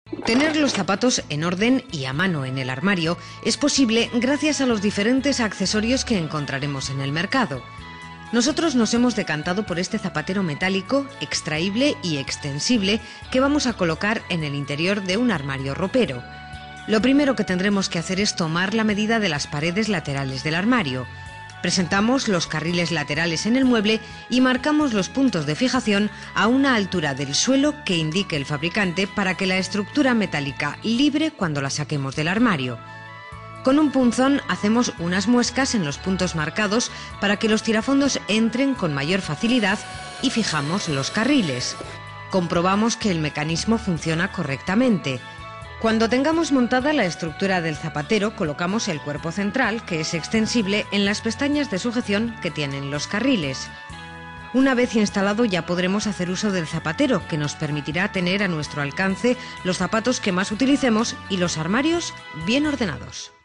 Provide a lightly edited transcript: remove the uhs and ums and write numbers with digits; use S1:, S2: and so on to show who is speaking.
S1: Tener los zapatos en orden y a mano en el armario es posible gracias a los diferentes accesorios que encontraremos en el mercado. Nosotros nos hemos decantado por este zapatero metálico, extraíble y extensible que vamos a colocar en el interior de un armario ropero. Lo primero que tendremos que hacer es tomar la medida de las paredes laterales del armario. Presentamos los carriles laterales en el mueble y marcamos los puntos de fijación a una altura del suelo que indique el fabricante para que la estructura metálica libre cuando la saquemos del armario. Con un punzón hacemos unas muescas en los puntos marcados para que los tirafondos entren con mayor facilidad y fijamos los carriles. Comprobamos que el mecanismo funciona correctamente. Cuando tengamos montada la estructura del zapatero, colocamos el cuerpo central, que es extensible, en las pestañas de sujeción que tienen los carriles. Una vez instalado ya podremos hacer uso del zapatero, que nos permitirá tener a nuestro alcance los zapatos que más utilicemos y los armarios bien ordenados.